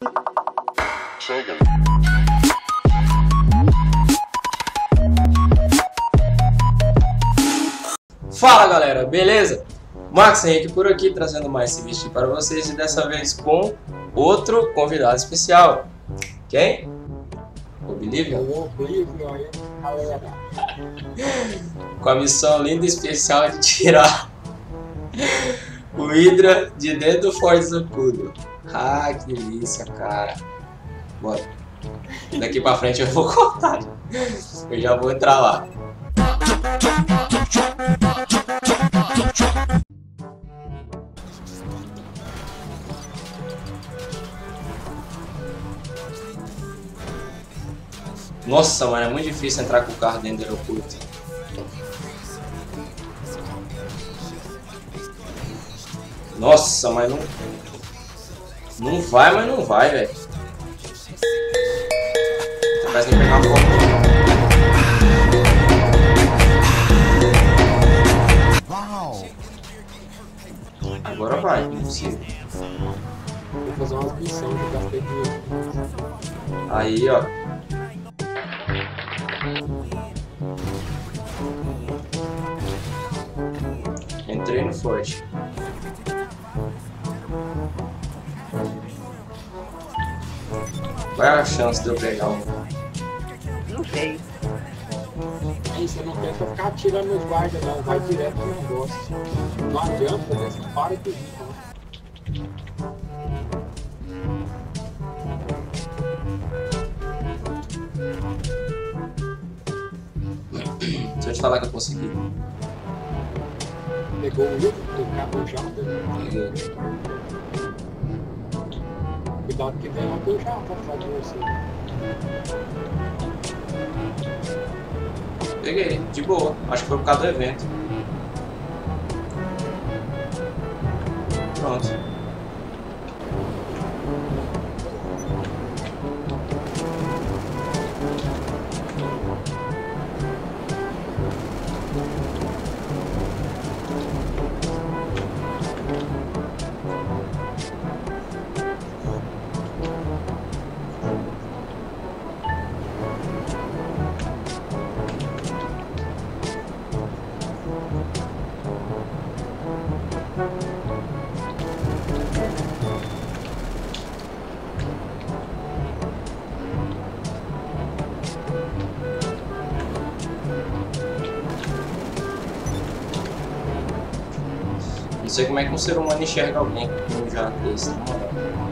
Chega. Fala galera, beleza? Max Henrique por aqui, trazendo mais esse vídeo para vocês e dessa vez com outro convidado especial. Quem? Oblivion? O Oblivion aí, galera. Com a missão linda e especial de tirar o Hydra de dentro do Forte Zancudo. Ah, que delícia, cara. Bora. Daqui pra frente eu vou cortar. Eu já vou entrar lá. Nossa, mano, é muito difícil entrar com o carro dentro do aeroporto. Nossa, mas não... Não vai, mas não vai, velho. Parece que pegar foto. Agora vai, não é possível. Vou fazer umas missões que eu gastei dinheiro. Aí, ó. Entrei no forte. Qual é a chance de eu pegar um? Não sei. Aí você não tenta ficar atirando nos guardas não, vai direto no negócio. Não adianta, né? Você para de vir, tá? Deixa eu te falar que eu consegui. Pegou o livro, o cabo jato. Peguei. Cuidado que vem lá do jato atrás de você. Peguei, de boa. Acho que foi por causa do evento. Pronto. Não sei como é que um ser humano enxerga alguém com um jato desse, na moral.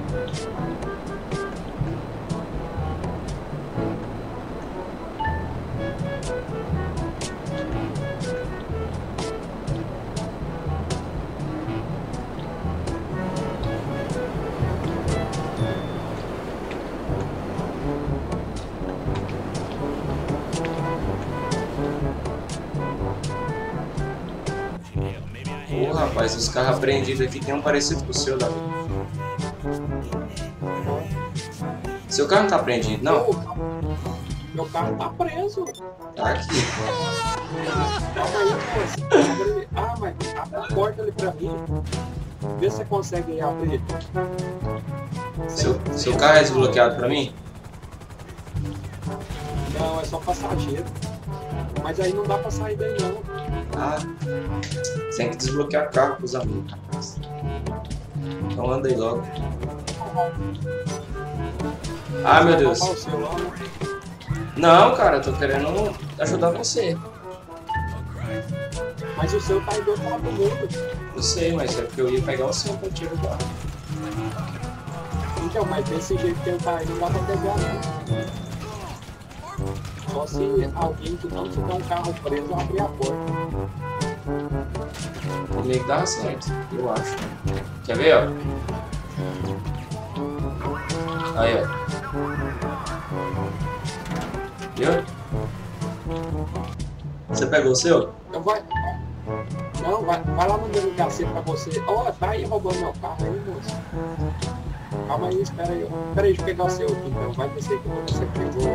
Pô, rapaz, os carros apreendidos aqui tem um parecido com o seu, Davi. Seu carro não tá apreendido, não? Meu carro tá preso. Tá aqui. Calma aí, moça. Ah, mas abre a porta ali pra mim. Vê se você consegue abrir. Seu carro é desbloqueado pra mim? Não, é só passageiro. Mas aí não dá pra sair daí não. Ah, tem que desbloquear carro pros amigos, rapaz. Então anda aí logo. Ah, meu Deus. O seu lá, né? Não, cara, eu tô querendo ajudar você. Mas o seu tá aí do outro lado do mundo. Eu sei, mas é porque eu ia pegar o seu pra te ajudar. Então, mas desse jeito que ele tá aí não dá pra pegar não. Só se alguém que não tiver um carro preso abrir a porta. Comigo dá certo, eu acho. Quer ver, ó? Aí, ó. Viu? Você pegou o seu? Então vai lá no delegacia pra você. Ó, tá aí roubando meu carro aí, moço. Calma aí, espera aí. Espera aí de pegar o seu aqui, então. Vai descer que você pegou.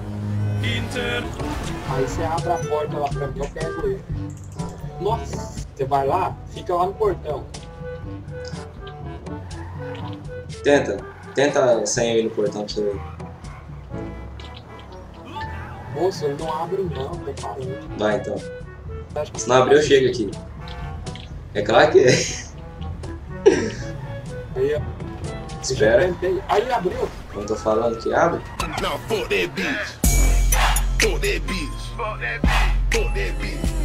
Aí você abre a porta lá pra mim, eu pego ele. Nossa Você vai lá, fica lá no portão. Tenta sem eu ir no portão pra você ver. Moço, ele não abre não, tô falando. Vai então. Acho que Se não abrir, eu chego aqui. É claro que é. Aí, ó. Espera. Eu tentei. Aí abriu. Não tô falando que abre? Now fuck that bitch. Fuck that bitch. Fuck that bitch. Fuck that bitch.